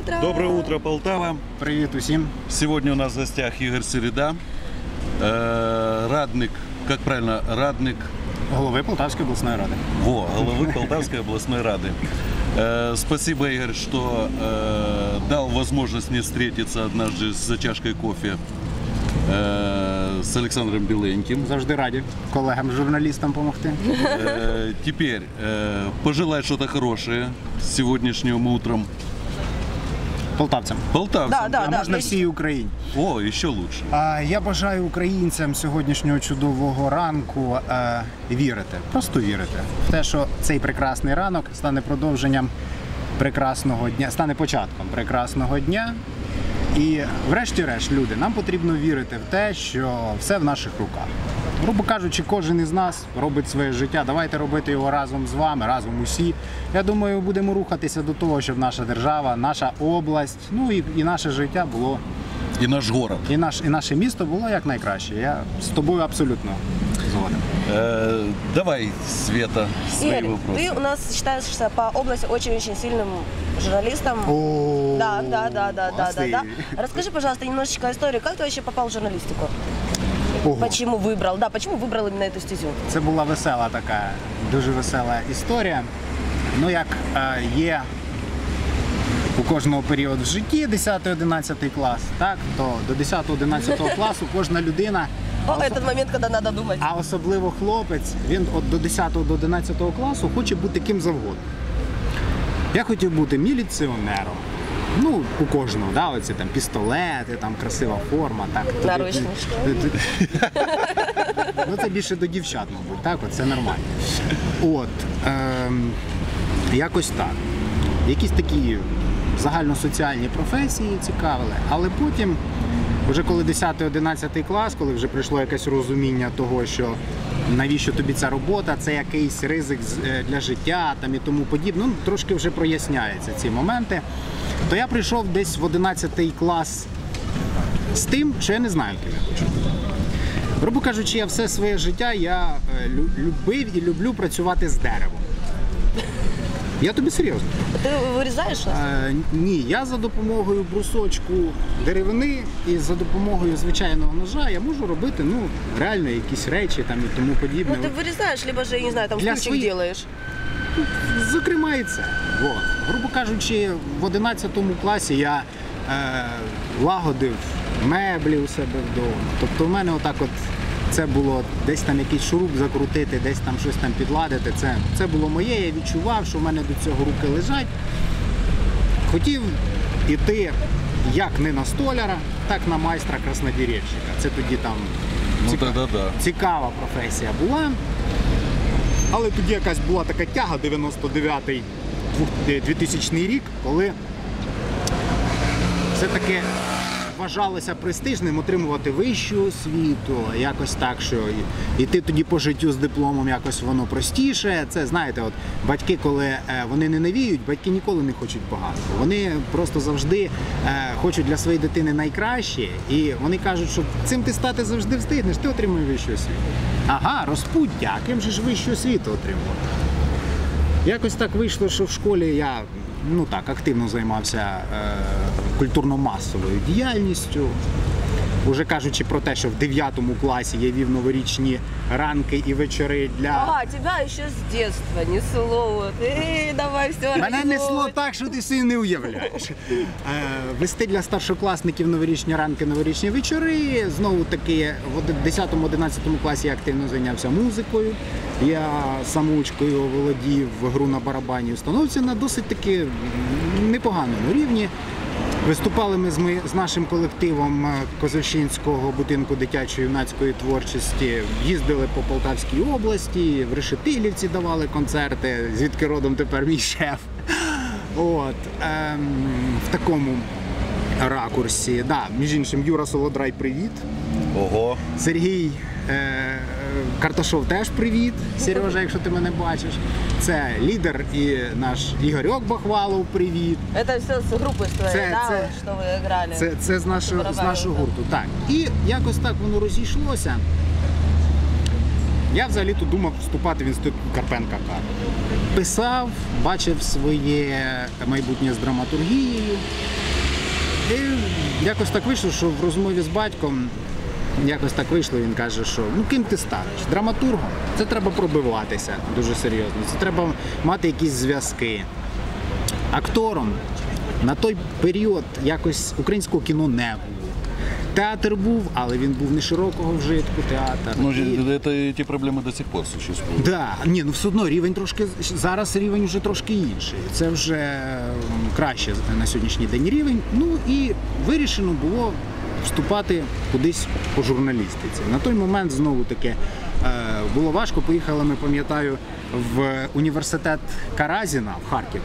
утро! Доброе утро, Полтава! Привіт усім! Сегодня у нас в гостях Игорь Середа, радник, как правильно, радник... Голови Полтавської обласної ради. Головы Полтавской областной рады. Спасибо, Игорь, что дал возможность мне встретиться однажды за чашкой кофе с Александром Беленьким. Завжди раді колегам-журналістам допомогти. Теперь пожелать что-то хорошее сегодняшним утром. Полтавцям. Полтавцам. Да, А можна всій Україні. О, еще лучше. Я бажаю українцям сьогоднішнього чудового ранку вірити, просто вірити в те, що цей прекрасний ранок стане продовженням прекрасного дня, стане початком прекрасного дня. І врешті-решт, люди, нам потрібно вірити в те, що все в наших руках. Грубо кажучи, кожен із нас робить своє життя. Давайте робити його разом з вами, разом усі. Я думаю, будемо рухатися до того, щоб наша держава, наша область, ну і наше життя було... И наш город. І наше місто було якнайкраще. Я з тобою абсолютно згоден. Давай, Света, свои Игорь, вопросы. ты у нас считаешься по области очень-очень сильным журналистом. О, Да. Расскажи, пожалуйста, немножечко о истории. Как ты вообще попал в журналистику? Ого. Почему выбрал именно эту стезю? Це була весела така, дуже весела історія. Ну, як є у кожного період в житті 10-11 клас, так, то до 10-11 класу кожна людина, Этот момент, когда надо думать. а особливо хлопець, він от до 10-11 класу хоче бути ким завгодно. Я хотів бути міліціонером. Ну, у кожного, да, оці там пістолети, там красива форма, так. Наручнички. Ну, це більше до дівчат, мабуть, так, от це нормально. От, якось так. Якісь такі загальносоціальні професії цікавили, але потім, вже коли 10-11 клас, коли вже прийшло якесь розуміння того, що навіщо тобі ця робота, це якийсь ризик для життя там і тому подібне, ну, трошки вже проясняються ці моменти, то я прийшов десь в 11 клас з тим, що я не знаю, ким я хочу. Грубо кажучи, я все своє життя любив і люблю працювати з деревом. Я тобі серйозно. Ты вырезаешь нас? Ні, я за допомогою брусочку деревини і за допомогою звичайного ножа я можу робити, ну, реально якісь речі там і тому подібне. Ну ты вырезаешь, либо же, я не знаю, там Для стульчик своих- делаешь. Зокрема і це. Грубо кажучи, в 11 класі я лагодив меблі у себе вдома. Тобто в мене отак от це було десь там якийсь шуруп закрутити, десь там щось там підладити. Це було моє, я відчував, що в мене до цього руки лежать. Хотів іти як не на столяра, так на майстра краснодеревщика. Це тоді там Ну, тогда да. цікава професія була. Але тоді якась була така тяга, 99-й, 2000 рік, коли все-таки вважалося престижним отримувати вищу освіту, якось так, що і ти тоді по життю з дипломом якось воно простіше. Це, знаєте, от батьки, коли вони не навіють, батьки ніколи не хочуть багато. Вони просто завжди хочуть для своєї дитини найкраще, і вони кажуть, що цим ти стати завжди встигнеш, ти отримуєш вищу освіту. Ага, розпуття, а ким же ж вищу освіту отримував? Якось так вийшло, що в школі я, ну так, активно займався культурно-масовою діяльністю. Уже кажучи про те, що в 9 класі я вів новорічні ранки і вечори для... Ага, тебя еще с детства несло. Давай все. Мене несло так, що ти собі не уявляєш. Вести для старшокласників новорічні ранки, новорічні вечори. Знову таки, в 10-11 класі я активно зайнявся музикою. Я самоучкою оволодів гру на барабані, установився на досить таки непоганому рівні. Виступали ми з нашим колективом Козельщинського будинку дитячо-юнацької творчості, їздили по Полтавській області, в Решетилівці давали концерти, звідки родом тепер мій шеф. От, в такому ракурсі. Да, між іншим, Юра Солодрай, привіт. Ого. Сергій Карташов теж привіт, Сережа, якщо ти мене бачиш. Це лідер і наш Ігорьок Бахвалов, привіт. Это все с группы с твоей, да, вот, что вы играли? Це з нашого гурту. Так. І якось так воно розійшлося. Я взагалі-то думав вступати в інститут Карпенка. Писав, бачив своє майбутнє з драматургією. І якось так вийшло, що в розмові з батьком, якось так вийшло, він каже, що ну ким ти станеш? Драматургом? Це треба пробиватися дуже серйозно, це треба мати якісь зв'язки. Актором на той період якось українського кіно не було. Театр був, але він був не широкого вжитку театр. Ну, эти проблемы до сих пор существуют. Да, ні, ну все одно рівень трошки, зараз рівень вже трошки інший. Це вже краще на сьогоднішній день рівень. Ну і вирішено було вступати кудись по журналістиці. На той момент знову таки було важко. Поїхали, ми пам'ятаю, в університет Каразіна в Харків.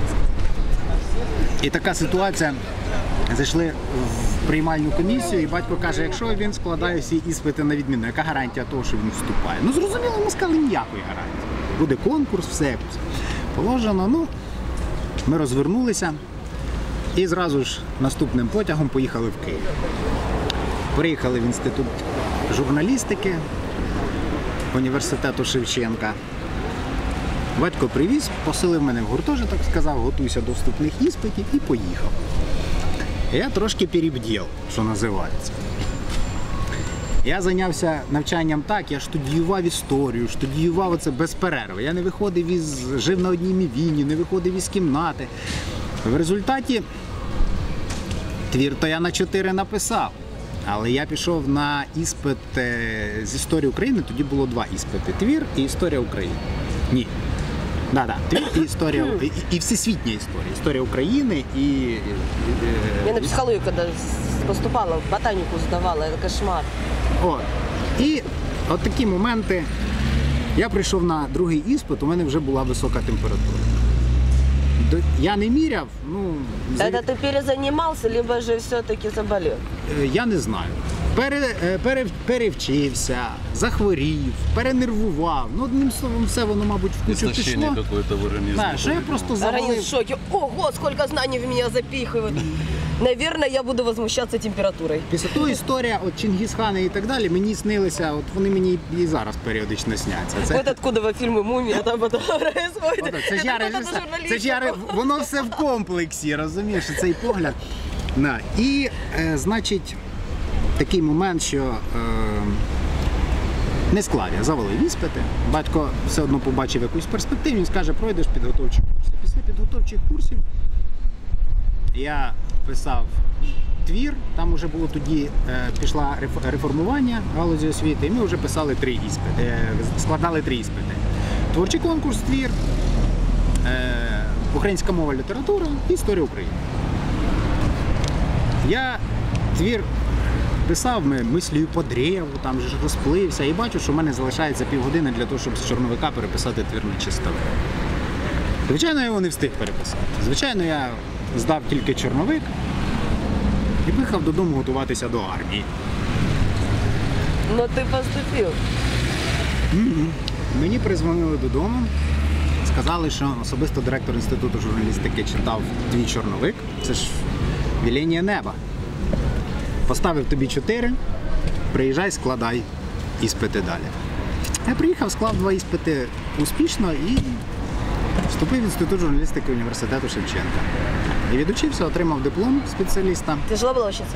І така ситуація. Зайшли в приймальну комісію, і батько каже, якщо він складає всі іспити на відмінно, яка гарантія того, що він вступає? Ну, зрозуміло, ми сказали, ніякої гарантії. Буде конкурс, все положено. Ну, ми розвернулися і зразу ж наступним потягом поїхали в Київ. Приїхали в інститут журналістики університету Шевченка. Батько привіз, поселив мене в гуртожиток, сказав, готуйся до вступних іспитів і поїхав. Я трошки перебділ, що називається. Я зайнявся навчанням так, я студіював історію, студіював оце без перерви. Я не виходив жив на одній мівіні, не виходив із кімнати. В результаті твір то я на 4 написав. Але я пішов на іспит з історії України, тоді було 2 іспити. Твір і історія України. Ні. Да, твір і історія, і всесвітня історія. Історія України і... Я на психологию, когда поступала, в ботанику сдавала, это кошмар. От. І от такі моменти. Я прийшов на другий іспит, у мене вже була висока температура. Я не міряв, ну... Это ты перезанимался, либо же все-таки заболел? Я не знаю. Перевчився, захворів, перенервував. Ну, одним словом, все воно, мабуть, в кучу пішло. Истощение какое-то в организме. Да, що я просто Организм в завалив. шоке. Ого, сколько знаний в меня запихивают. Наверное, я буду возмущаться температурой. Після того історія от Чингісхана і так далі мені снилися, от вони мені і зараз періодично сняться. Вот откуда во фильмы «Мумия» там это происходит. Це ж я, воно все в комплексі, розумієш, цей погляд. Да. І, значить, такий момент, що не склав я, завалив іспити. Батько все одно побачив якусь перспективу, він скаже, пройдеш підготовчі курси. Після підготовчих курсів я писав твір, там вже було тоді, пішла реформування галузі освіти, і ми вже писали 3 іспити, складали 3 іспити. Творчий конкурс, твір, українська мова, література і історія України. Я твір писав, мислію по древу, там же розплився, і бачу, що в мене залишається півгодини для того, щоб з чорновика переписати твір на чистовик. Звичайно, я його не встиг переписати. Звичайно, я здав тільки чорновик і поїхав додому готуватися до армії. Но ты поступил. Мені призвонили додому, сказали, що особисто директор Інституту журналістики читав твій чорновик. Це ж веління неба. Поставив тобі 4, приїжджай, складай іспити далі. Я приїхав, склав 2 іспити успішно і вступив в Інститут журналістики університету Шевченка. І відучився, отримав диплом спеціаліста. Тяжело было учиться?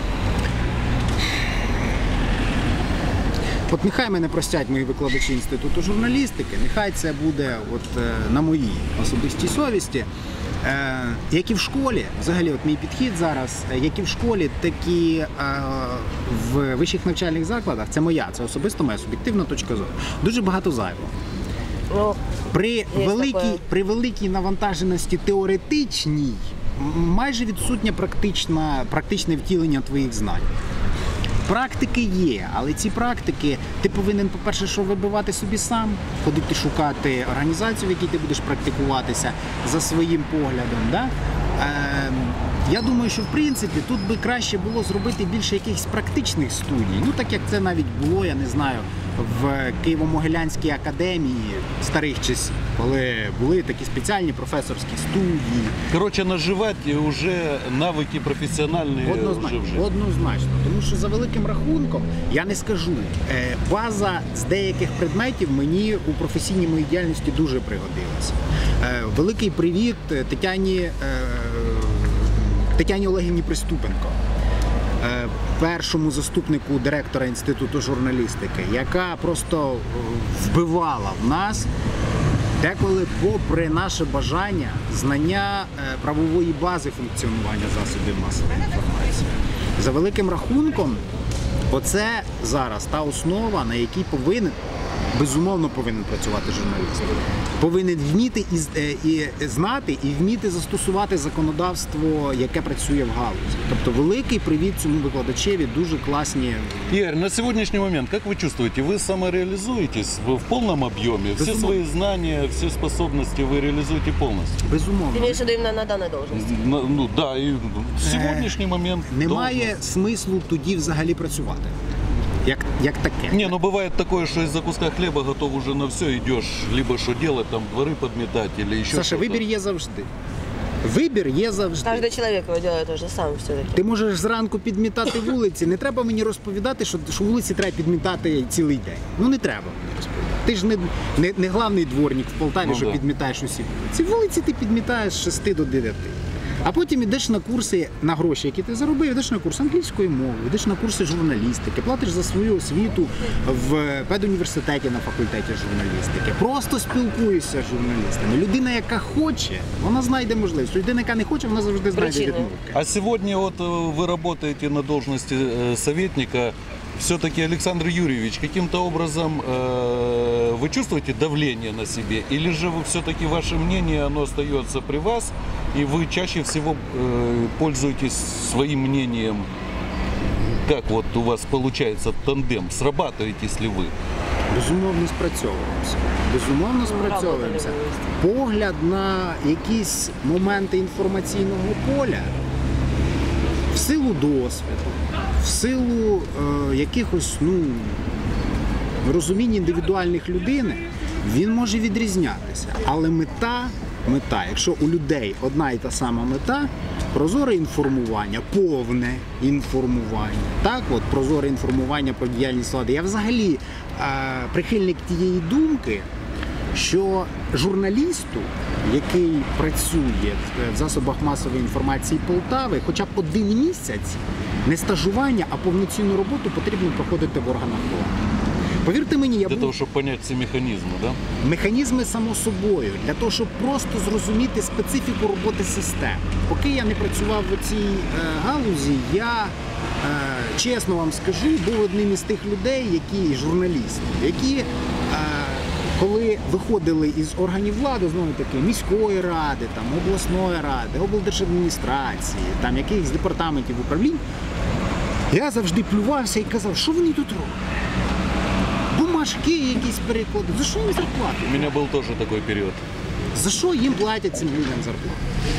От нехай мене простять мої викладачі Інституту журналістики, нехай це буде от, на моїй особистій совісті. Як і в школі, взагалі от мій підхід зараз, як і в школі, так і в вищих навчальних закладах, це особисто моя суб'єктивна точка зору. Дуже багато зайвого. Ну, При великій навантаженості теоретичній майже відсутнє практичне втілення твоїх знань. Практики є, але ці практики ти повинен, по-перше, що вибивати собі сам, ходити шукати організацію, в якій ти будеш практикуватися за своїм поглядом. Да? Я думаю, що в принципі тут би краще було зробити більше якихось практичних студій. Ну так як це навіть було, я не знаю, в Києво-Могилянській академії старих часів, коли були такі спеціальні професорські студії. Короче, наживать уже навыки профессиональные. Однозначно. Тому що за великим рахунком, я не скажу, база з деяких предметів мені у професійній моїй діяльності дуже пригодилася. Великий привіт Тетяні Олегівні Приступенко, першому заступнику директора Інституту журналістики, яка просто вбивала в нас деколи, попри наше бажання, знання правової бази функціонування засобів масової інформації. За великим рахунком, оце зараз та основа, на якій безумовно повинен працювати журналіст. Повинен вміти і знати, і вміти застосувати законодавство, яке працює в галузі. Тобто великий привіт цьому викладачеві, дуже класні. Игорь, на сегодняшний момент, как вы чувствуете, вы самореализуетесь в полном объеме? Все Безумовно. свои знания, все способности вы реализуете полностью? Безумовно. Ты имеешь в виду именно на данной должности? Ну да, и в сегодняшний момент Немає смислу тоді взагалі працювати. Як таке. Не, ну бывает такое, что из-за куска хлеба готов уже на все идешь, либо что делать, там дворы подметать или еще Саша, что-то. вибір є завжди. Вибір є завжди. Каждый человек его делает уже сам все-таки. Ти можеш зранку підмітати вулиці. Не треба мені розповідати, що вулиці треба підмітати цілий день. Ну не треба мені розповідати. Ти ж не главний дворник в Полтаві, Ну, що да. підмітаєш усі вулиці. Вулиці ти підмітаєш з 6 до 9. А потім йдеш на курси на гроші, які ти заробив, йдеш на курс англійської мови, йдеш на курси журналістики, платиш за свою освіту в педуніверситеті на факультеті журналістики. Просто спілкуєшся з журналістами. Людина, яка хоче, вона знайде можливість. Людина, яка не хоче, вона завжди знайде Причини. відмовки. А сегодня вот вы работаете на должности советника. Все-таки, Александр Юрьевич, каким-то образом вы чувствуете давление на себе? Или же вы все-таки ваше мнение, оно остается при вас, и вы чаще всего пользуетесь своим мнением? Как вот у вас получается тандем? Срабатываетесь ли вы? Безумовно, спрацьовуємося. Безумовно, спрацьовуємося. Погляд на якісь моменти інформаційного поля в силу досвіду, в силу якихось розумінь індивідуальних людини, він може відрізнятися. Але мета, якщо у людей одна і та сама мета, прозоре інформування, повне інформування. Так, от прозоре інформування про діяльність влади. Я взагалі прихильник тієї думки, що журналісту, який працює в засобах масової інформації Полтави, хоча б 1 місяць не стажування, а повноцінну роботу потрібно проходити в органах влади. Повірте мені, Для того, чтобы понять все механизмы, да? Механізми само собою, для того, щоб просто зрозуміти специфіку роботи системи. Поки я не працював в цій галузі, я, чесно вам скажу, був одним із тих людей, які журналісти, які коли виходили із органів влади, знову таки, міської ради, там, обласної ради, облдержадміністрації, там, якихось департаментів управлінь, я завжди плювався і казав, що вони тут роблять? Бумажки якісь переклади. За що їм зарплату? У меня был тоже такой период. За що їм платять цим людям зарплату?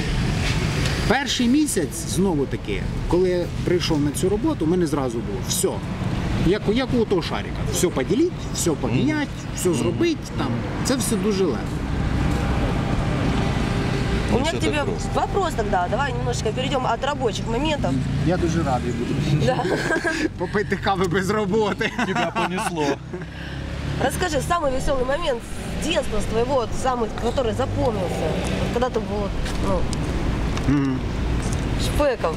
Перший місяць, знову таки, коли я прийшов на цю роботу, у мене зразу було все. Як у того шарика. Все поділіть, все поміняти, все зробити. Там. Це все дуже легко. У меня всё к тебе так просто. вопрос тогда. Давай немножечко перейдем от рабочих моментов. Я дуже радий буду. Да. Попити кави без роботи. Тебя понесло. Расскажи самый веселый момент с детства с твоего, вот самый, который запомнился. Вот когда ты был, шпеком.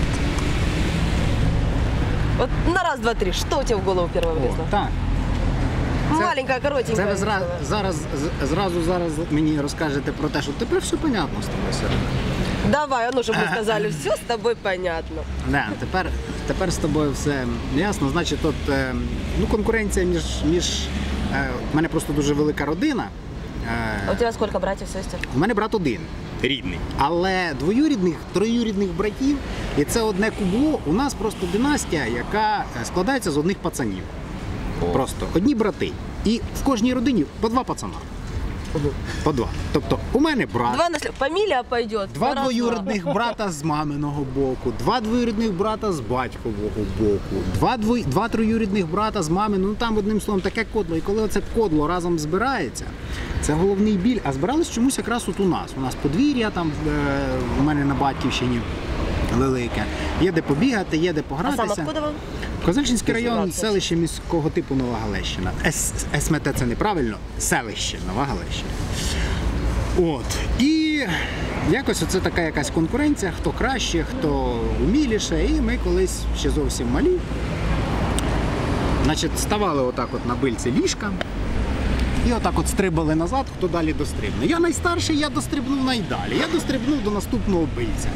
Вот на раз, два, три, что у тебя в голову первое влезло? Так. Маленькая, Це коротенькая. ви зараз мені розкажете про те, що тепер все понятно з тобою, Серега. Давай, ну, чтобы мы сказали, все с тобой понятно. Не, тепер з тобою все ясно. Значить, тут конкуренція між у мене просто дуже велика родина. А у тебя сколько братьев, сестер? У мене брат один, рідний. Але двоюрідних, троюрідних братів, і це одне кубло, у нас просто династія, яка складається з одних пацанів. Просто одні брати. І в кожній родині по 2 пацана. По 2. Тобто у мене брат. Два наслед... Фамилия пойдет. 2 двоюрідних брата з маминого боку, 2 двоюрідних брата з батькового боку, 2 троюрідних брата з маминого, там одним словом таке кодло. І коли оце кодло разом збирається, це головний біль. А збирались чомусь якраз от у нас. У нас подвір'я там у мене на Батьківщині велике. Є де побігати, є де А погратися. сам откуда вам? Козельчинський район, селище міського типу Нова Галещина. СМТ це неправильно, селище Нова Галещина. От. І І якось оце така якась конкуренція, хто краще, хто уміліше. І ми колись ще зовсім малі, значить, ставали отак от на бильці ліжка і отак от стрибали назад, хто далі дострибне. Я найстарший, я дострибнув найдалі. Я дострибнув до наступного бильця.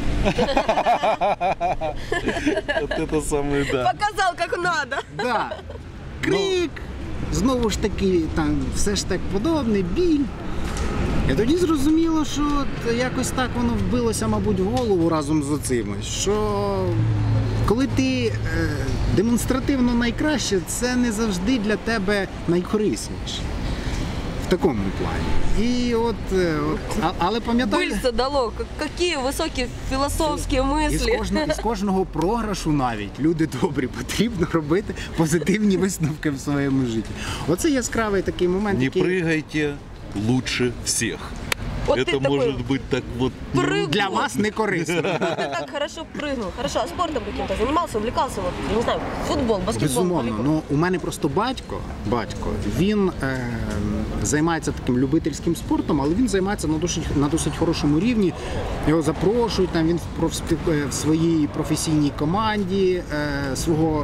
Вот это самое, да. Показал, как надо. Да. Крик, знову ж таки, там все ж так подобне, біль. І тоді зрозуміло, що от якось так воно вбилося, мабуть, в голову разом з оцим, що коли ти демонстративно найкраще, це не завжди для тебе найкорисніше. В такому плані. І але пам'ятаю... Пыльца дало. Какие высокие философские мысли. Із кожного програшу навіть, люди добрі, потрібно робити позитивні висновки в своєму житті. Оце яскравий такий момент, Не який... прыгайте лучше всех. Вот Это ты такой может быть так вот... прыгун. Для вас не корисно. Ты так хорошо прыгнул. Хорошо, а спортом каким-то занимался, увлекался? Вот, я не знаю, футбол, баскетбол, Безумовно. волейбол? Ну, у мене просто батько, він займається таким любительським спортом, але він займається на досить хорошому рівні. Його запрошують, там він в своїй професійній команді свого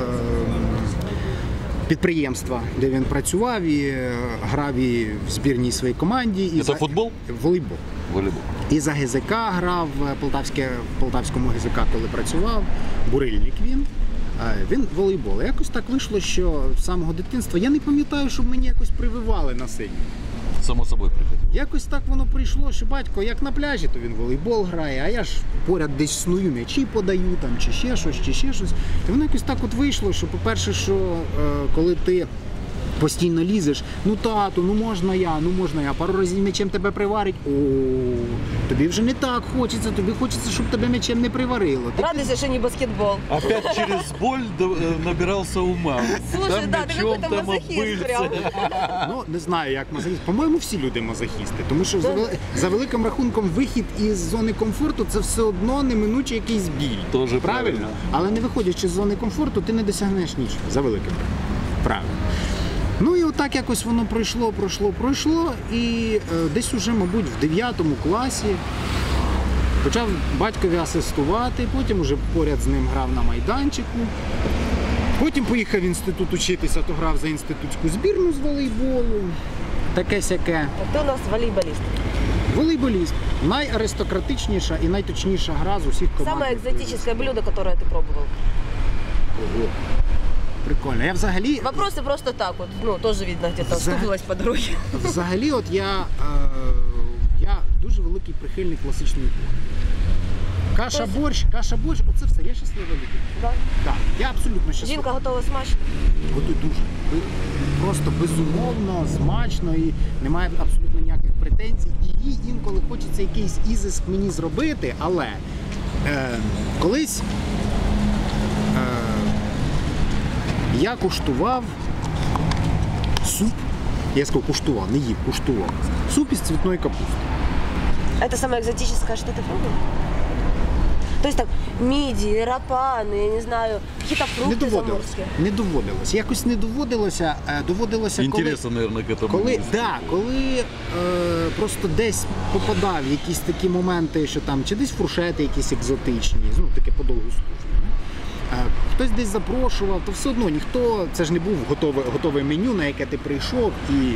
підприємства, де він працював і грав і в збірній своїй команді. Це футбол? Волейбол. Волейбол. І за ГЗК грав, в Полтавському ГЗК, коли працював, бурильник він. Він волейбол. Якось так вийшло, що з самого дитинства, я не пам'ятаю, щоб мені якось прививали на сині. Само собой приходит. Якось так воно прийшло, що батько як на пляжі, то він волейбол грає, а я ж поряд десь сную, м'ячі подаю, там, чи ще щось. І воно якось так от вийшло, що, по-перше, що коли ти постійно лізеш, ну тату, ну можна я, пару разів м'ячем тебе приварить, тобі вже не так хочеться, тобі хочеться, щоб тебе м'ячем не приварило. Радуйся, что не баскетбол. Опять через боль набирался ума. Слушай, Там да, ты мечом, какой-то там мазохист обыльце. прям. Ну, не знаю, як мазохіст. По-моєму, всі люди мазохісти. Тому що за великим рахунком вихід із зони комфорту це все одно неминуче якийсь біль. Тоже правильно. Але не виходячи з зони комфорту, ти не досягнеш нічого. За великим рахунком. Правильно. Ну і отак якось воно пройшло. І десь уже, мабуть, в 9 класі почав батькові асистувати, потім уже поряд з ним грав на майданчику. Потім поїхав в інститут учитися, то грав за інститутську збірну з волейболу. Таке-сяке. Ты у нас волейболист. Волейболіст. Найаристократичніша і найточніша гра з усіх команд. Самое экзотическое блюдо, которое ты пробовал. Ого. Прикольно. Я взагалі... Вопросы просто так вот, ну, тоже видно где-то, стукнулась по дороге. Взагалі, от я дуже великий прихильник класичної кухні. Каша, борщ, оце все, я щаслива людина. Да. Так, я абсолютно щаслива. Жінка готова смачно. Готую дуже. Просто безумовно, смачно і немає абсолютно ніяких претензій. І їй інколи хочеться якийсь ізиск мені зробити, але колись я куштував суп. Я сказав, куштував, не їв, куштував. Суп із цвітної капусти. Это самое экзотическое, что ты пробовал? То есть так, мидии, рапаны, я не знаю, какие-то фрукты заморские. Не доводилось. Якось не доводилося. Доводилося, Интересно, наверное, к этому. коли просто десь попадав в якісь такі моменти, що там, чи десь фуршети якісь екзотичні, ну, таке по довгу службу. Хтось десь запрошував, то все одно ніхто, це ж не був готове меню, на яке ти прийшов і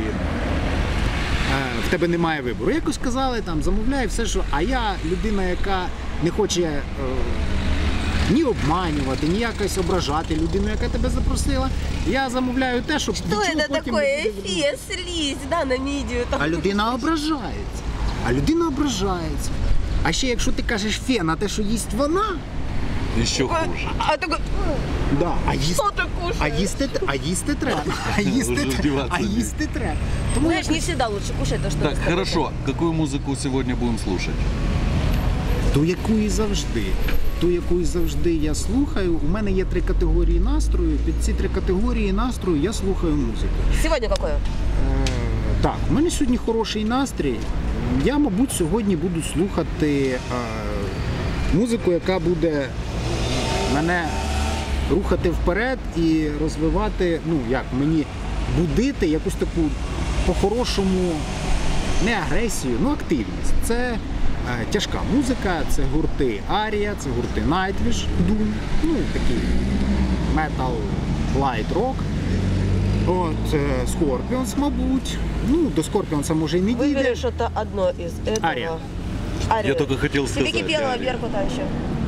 в тебе немає вибору. Якось казали, там, замовляй все, що... А я людина, яка не хоче ні обманювати, ні якось ображати людину, яка тебе запросила. Я замовляю те, щоб... Что это такое? Эфир, слизь, да, на мидию. А людина ображається. А ще якщо ти кажеш фе на те, що їсть вона, Еще хуже. А такой, да, что ты кушаешь? а їсти треба. А їсти треба. Тому Знаешь, не всегда лучше кушать то, что Так, ты с хорошо. тобой. Какую музыку сегодня будем слушать? Ту, яку і завжди я слухаю. У мене є 3 категорії настрою. Під ці 3 категорії настрою я слухаю музику. Сегодня какое? Так, у мене сьогодні хороший настрій. Я, мабуть, сьогодні буду слухати музику, яка буде мене рухати вперед і розвивати, ну як, мені будити якусь таку по-хорошому не агресію, ну активність. Це тяжка музика, це гурти Арія, це гурти Nightwish, Doom, ну такий метал, light rock. От, Scorpions, мабуть. Ну, до Scorpions може і не дійде. Выбери что-то одно из этого. Ария. Арию. Я только хотел Тебе сказать, Кипелова, Ария. Беркута еще.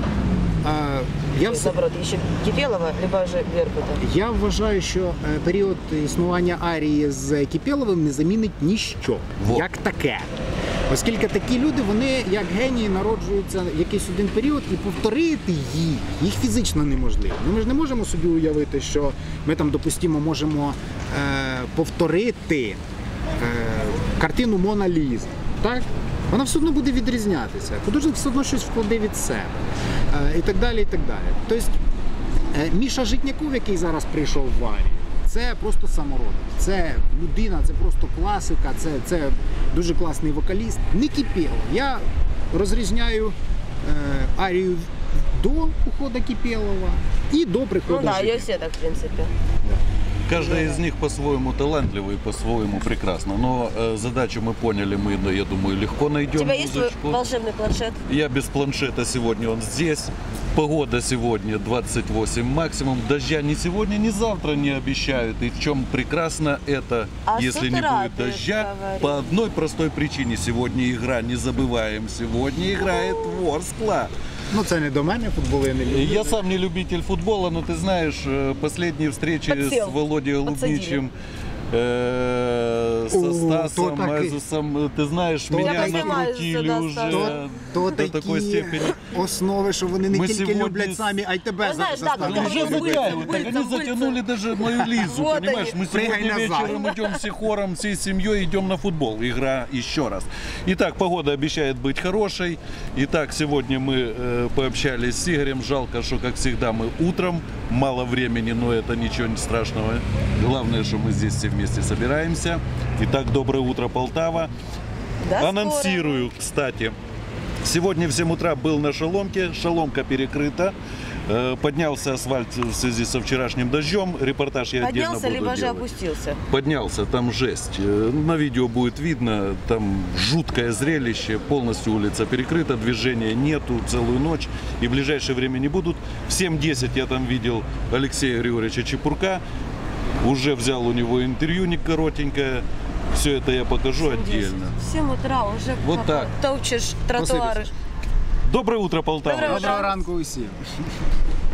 Я, Наоборот, еще Кипелова, либо же Беркута. я вважаю, що період існування Арії з Кипеловим не замінить ніщо, Во. як таке. Оскільки такі люди, вони як генії народжуються в якийсь один період і повторити їх фізично неможливо. Ну, ми ж не можемо собі уявити, що ми там, допустимо, можемо повторити картину Мона Ліза. Так? Вона все одно буде відрізнятися. Художник все одно щось вкладе від себе. І так далі, і так далі. Тобто Міша Житняков, який зараз прийшов в Арію, це просто самородок. Це людина, це просто класика, це дуже класний вокаліст. Не Кипелов. Я розрізняю Арію до уходу Кипелова і до приходу Ну да, Житнякова. ее все так, в принципе. Каждая из них по-своему талантливый, по-своему прекрасно. Но задачу мы поняли, мы, я думаю, легко У найдем тебя есть свой музычку. волшебный планшет? Я без планшета сегодня, он здесь. Погода сегодня 28 максимум. Дождя ни сегодня, ни завтра не обещают. И в чем прекрасно это, А с если не утра будет ты дождя, говорил. по одной простой причине. Сегодня игра, не забываем, сегодня играет Ворскла. Ну це не до мене, футбол я не люблю. Я сам не любитель футбола, но ты знаешь, последние встречи Подсел, с Володей Голубничем, со О, Стасом, то так и- Айзусом, ты знаешь, То меня так и- накрутили сюда, уже Стас. То до такой такі степени. основи, що вони не Ми тільки сьогодні люблять самі, а й тебе Ну, знаєш, так, заставляють. ну, Уже Быльцев, затягивают, так они Быльцев. затянули даже мою Лизу, Вот понимаешь? они. Мы сегодня Прыгай назад. вечером идем все хором, всей семьей идем на футбол. Игра еще раз. Итак, погода обещает быть хорошей. Итак, сегодня мы пообщались с Игорем. Жалко, что, как всегда, мы утром. Мало времени, но это ничего не страшного. Главное, что мы здесь все вместе собираемся. Итак, доброе утро, Полтава. До скорого. Анонсирую, кстати. Сегодня в 7 утра был на Шаломке. Шаломка перекрыта. Поднялся асфальт в связи со вчерашним дождем. Репортаж я отдельно Поднялся, буду либо же делать. опустился. Поднялся, там жесть. На видео будет видно, там жуткое зрелище. Полностью улица перекрыта, движения нету целую ночь. И в ближайшее время не будут. В 7:10 я там видел Алексея Григорьевича Чепурка. Уже взял у него интервью не коротенькое. Все это я покажу отдельно. В 7 утра уже Вот так. топчешь тротуары. Доброе утро, Полтава. Доброе утро. Доброго ранку усім.